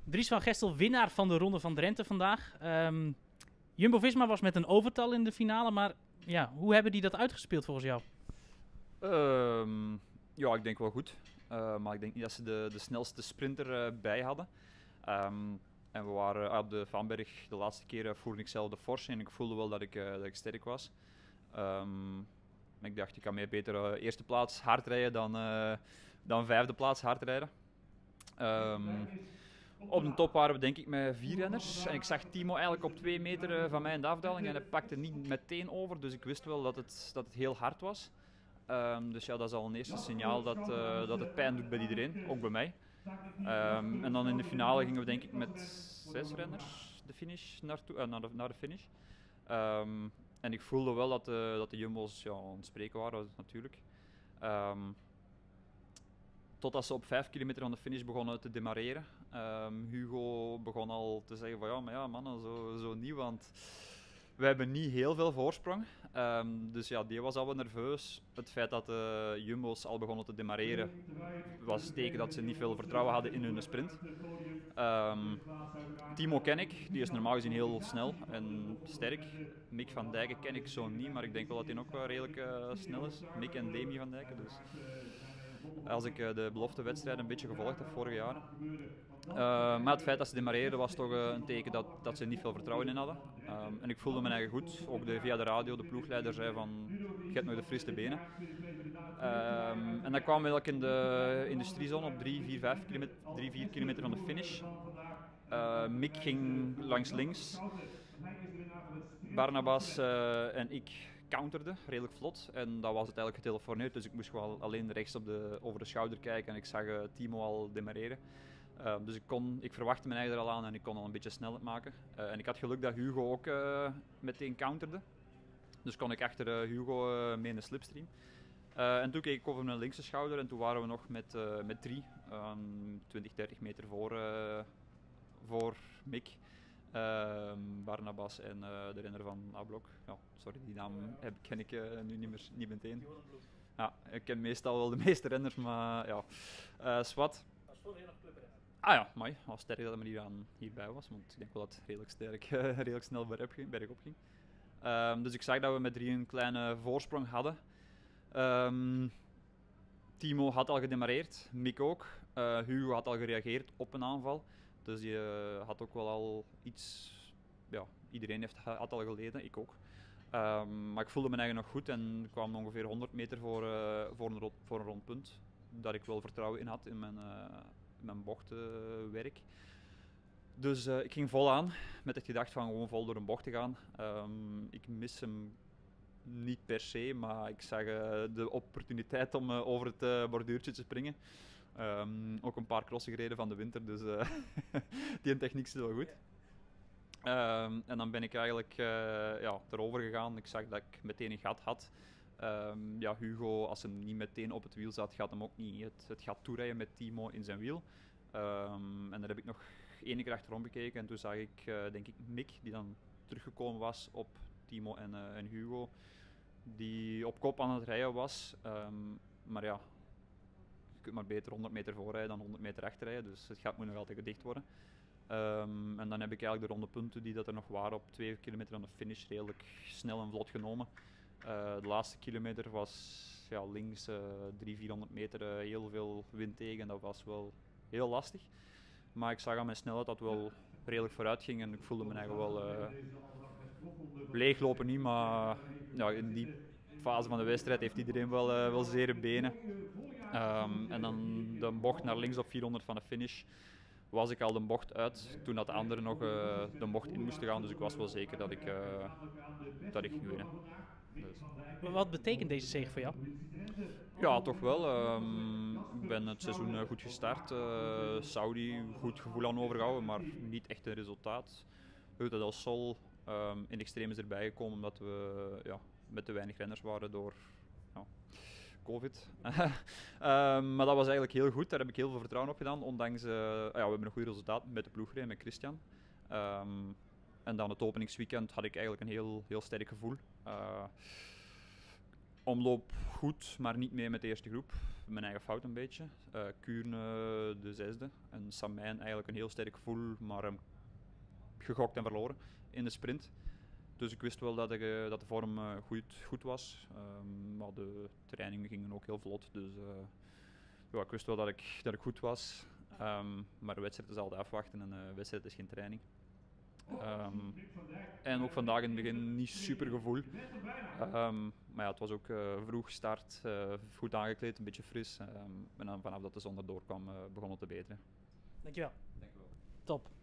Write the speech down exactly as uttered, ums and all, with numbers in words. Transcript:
Dries van Gestel, winnaar van de Ronde van Drenthe vandaag. Um, Jumbo-Visma was met een overtal in de finale, maar ja, hoe hebben die dat uitgespeeld volgens jou? Um, ja, ik denk wel goed. Uh, maar ik denk niet dat ze de, de snelste sprinter uh, bij hadden. Um, en we waren uh, op de Vanberg de laatste keer uh, voerde ik zelf de Force en ik voelde wel dat ik, uh, dat ik sterk was. Um, ik dacht, ik kan meer beter uh, eerste plaats hard rijden dan, uh, dan vijfde plaats hard rijden. Um, op de top waren we denk ik met vier renners en ik zag Timo eigenlijk op twee meter uh, van mij in de afdaling en hij pakte niet meteen over, dus ik wist wel dat het, dat het heel hard was. Um, dus ja, dat is al een eerste signaal dat, uh, dat het pijn doet bij iedereen, ook bij mij. Um, en dan in de finale gingen we denk ik met zes renners de finish naartoe, uh, naar, de, naar de finish. Um, en ik voelde wel dat de, dat de Jumbo's ja, aan het spreken waren, natuurlijk. Um, Totdat ze op vijf kilometer aan de finish begonnen te demareren. Um, Hugo begon al te zeggen van ja, maar ja mannen, zo, zo nieuw, want we hebben niet heel veel voorsprong. Um, dus ja, die was al wel nerveus. Het feit dat de Jumbo's al begonnen te demareren was teken dat ze niet veel vertrouwen hadden in hun sprint. Um, Timo ken ik, die is normaal gezien heel snel en sterk. Mick van Dijken ken ik zo niet, maar ik denk wel dat hij ook wel redelijk uh, snel is. Mick en Demi van Dijken. Dus. Als ik uh, de beloftewedstrijden een beetje gevolgd heb vorig jaar. Uh, maar het feit dat ze demareerden was toch uh, een teken dat, dat ze niet veel vertrouwen in hadden. Um, en ik voelde me eigen goed. Ook de, via de radio, de ploegleider zei van, je hebt nog de frisse benen. Um, en dan kwamen we eigenlijk in de industriezone op drie, vier, vijf kilometer, drie, vier kilometer van de finish. Uh, Mick ging langs links. Barnabas uh, en ik counterde, redelijk vlot. En dat was het eigenlijk getelefoneerd, dus ik moest gewoon alleen rechts op de, over de schouder kijken en ik zag uh, Timo al demareren. Uh, dus ik, kon, ik verwachtte mijn eigen er al aan en ik kon al een beetje snelheid maken. Uh, en ik had geluk dat Hugo ook uh, meteen counterde. Dus kon ik achter uh, Hugo uh, mee in de slipstream. Uh, en toen keek ik over mijn linkse schouder en toen waren we nog met, uh, met drie, um, twintig, dertig meter voor, uh, voor Mick. Uh, Barnabas en uh, de renner van A-blok. Ja, sorry, die naam heb, ken ik uh, nu niet, meer, niet meteen. Ja, ik ken meestal wel de meeste renners, maar ja, uh, swat. Ah ja, mooi. Het was sterk dat hij hier aan, hierbij was, want ik denk wel dat het redelijk, sterk, uh, redelijk snel bergop ging. Bergop ging. Um, dus ik zag dat we met drie een kleine voorsprong hadden. Um, Timo had al gedemareerd, Mick ook. Uh, Hugo had al gereageerd op een aanval. Dus die uh, had ook wel al iets, ja, iedereen heeft, had al geleden, ik ook. Um, maar ik voelde me eigenlijk nog goed en ik kwam ongeveer honderd meter voor, uh, voor, een, voor een rondpunt. Dat ik wel vertrouwen in had in mijn, uh, in mijn bochtenwerk. Dus uh, ik ging vol aan met het gedacht van gewoon vol door een bocht te gaan. Um, ik mis hem niet per se, maar ik zag uh, de opportuniteit om uh, over het uh, borduurtje te springen. Um, ook een paar crossen gereden van de winter, dus uh, die techniek is wel goed. Um, en dan ben ik eigenlijk uh, ja, erover gegaan. Ik zag dat ik meteen een gat had. Um, ja, Hugo, als hij niet meteen op het wiel zat, gaat hem ook niet het, het gat toerijden met Timo in zijn wiel. Um, en daar heb ik nog één keer achterom gekeken en toen zag ik, uh, denk ik, Mick, die dan teruggekomen was op Timo en, uh, en Hugo, die op kop aan het rijden was. Um, maar ja, je kunt maar beter honderd meter voorrijden dan honderd meter achterrijden, dus het gat moet nog altijd gedicht worden. Um, en dan heb ik eigenlijk de ronde punten die dat er nog waren op twee kilometer aan de finish redelijk snel en vlot genomen. Uh, de laatste kilometer was ja, links uh, driehonderd, vierhonderd meter uh, heel veel wind tegen en dat was wel heel lastig. Maar ik zag aan mijn snelheid dat het wel redelijk vooruit ging en ik voelde me eigenlijk wel uh, leeglopen niet, maar ja, in die fase van de wedstrijd heeft iedereen wel, uh, wel zere benen. Um, en dan de bocht naar links op vierhonderd van de finish was ik al de bocht uit toen dat de anderen nog uh, de bocht in moesten gaan, dus ik was wel zeker dat ik, uh, dat ik ging winnen. Dus. Wat betekent deze zege voor jou? Ja, toch wel. Um, ik ben het seizoen uh, goed gestart. Uh, Saudi, goed gevoel aan overgehouden, maar niet echt een resultaat. Ruta del Sol um, in extreem is erbij gekomen omdat we ja, met te weinig renners waren door ja, COVID. um, maar dat was eigenlijk heel goed, daar heb ik heel veel vertrouwen op gedaan. Ondanks, uh, ja, we hebben een goed resultaat met de ploegrijden, met Christian. Um, en dan het openingsweekend had ik eigenlijk een heel, heel sterk gevoel. Uh, Omloop goed, maar niet mee met de eerste groep. Mijn eigen fout een beetje. Uh, Kuurne de zesde en Samijn eigenlijk een heel sterk gevoel, maar um, gegokt en verloren in de sprint. Dus ik wist wel dat, ik, uh, dat de vorm uh, goed, goed was, um, maar de trainingen gingen ook heel vlot. Dus uh, ja, ik wist wel dat ik, dat ik goed was, um, maar de wedstrijd is altijd afwachten en de wedstrijd is geen training. Um, en ook vandaag in het begin niet super gevoel. Um, maar ja, het was ook uh, vroeg gestart, uh, goed aangekleed, een beetje fris. Um, en dan vanaf dat de zon erdoor kwam, uh, begon het te beteren. Dankjewel. Dankjewel. Top.